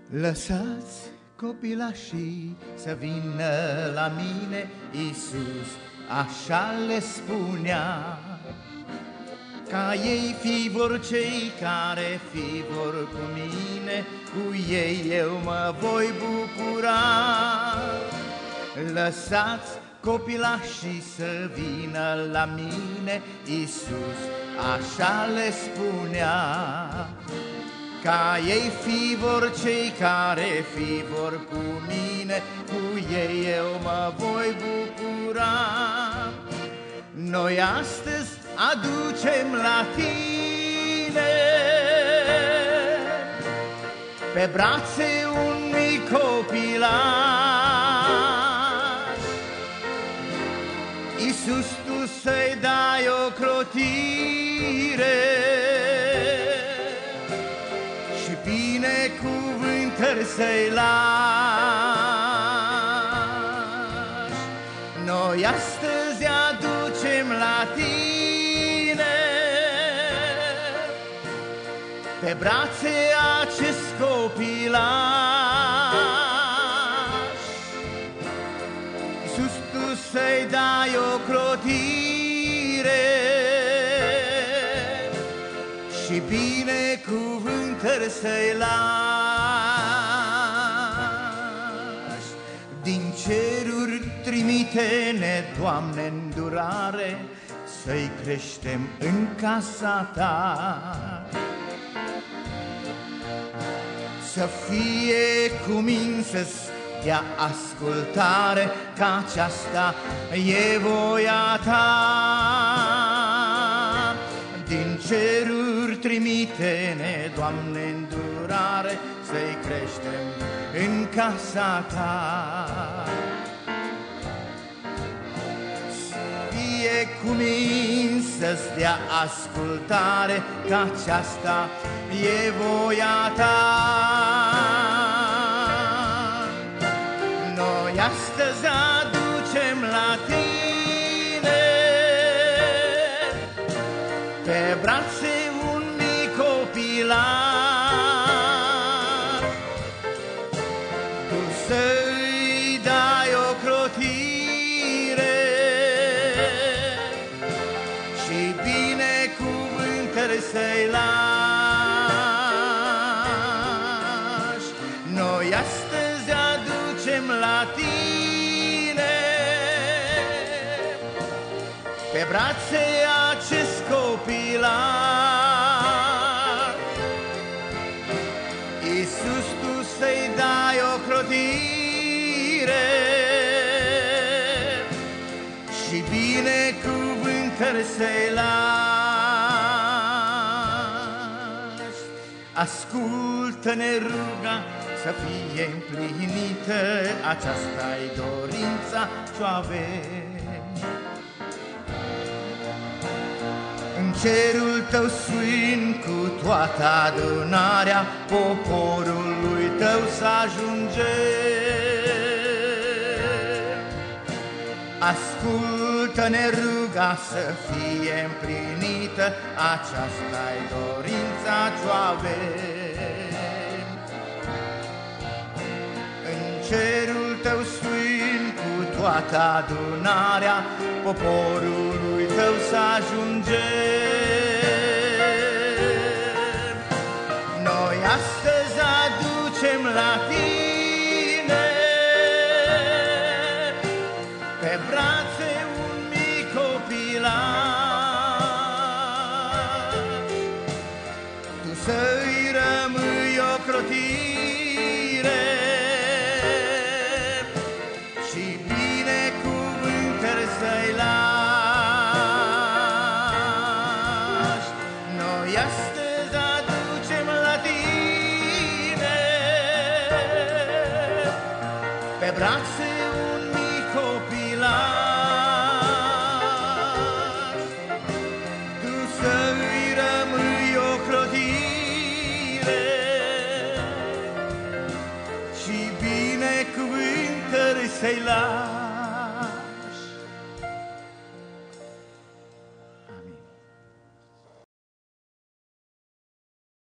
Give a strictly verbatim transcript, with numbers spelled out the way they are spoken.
Lăsați copilașii să vină la mine, Iisus așa le spunea. Ca ei fi vor cei care fi vor cu mine, cu ei eu mă voi bucura. Lăsați copilașii să vină la mine, Iisus așa le spunea. Ca ei fi vor cei care fi vor cu mine, cu ei eu mă voi bucura. Noi astăzi aducem la tine pe brațe un mic copilaș. Iisus, tu să-i dai ocrotire și binecuvântări să-i lași. Noi astăzi aducem la tine pe brațe acest copilaș. Iisus, tu să-i dai ocrotire și binecuvântări să-i lași. Din ceruri trimite-ne, Doamne, îndurare, să-i creștem în casa ta. Să fie cuminți să-ți dea ascultare, că aceasta e voia ta. Din ceruri trimite-ne, Doamne, îndurare, să-i creștem în casa ta. Să fie cuminți să-ți dea ascultare, că aceasta e voia ta. Noi astăzi aducem la tine pe brațe un mic copilaș. Tu să-i dai ocrotire și binecuvântări să-i lași. Noi astăzi aducem la tine pe brațe acest copilaș. Iisus, tu să-i dai ocrotire și binecuvântări să-i lași. Ascultă-ne ruga să fie împlinită, aceasta-i dorința ce-o avem. În cerul tău sfânt, cu toată adunarea, poporul lui tău să ajunge. Ascultă-ne ruga să fie împlinită, aceasta-i dorința ce-o avem. În cerul tău sfânt, cu toată adunarea, poporul lui tău să ajunge. Noi astăzi aducem la tine pe brațe un mic copilaș. Tu să-i rămâi ocrotire și binecuvântări să-i lași. Noi astăzi aducem la tine pe brațe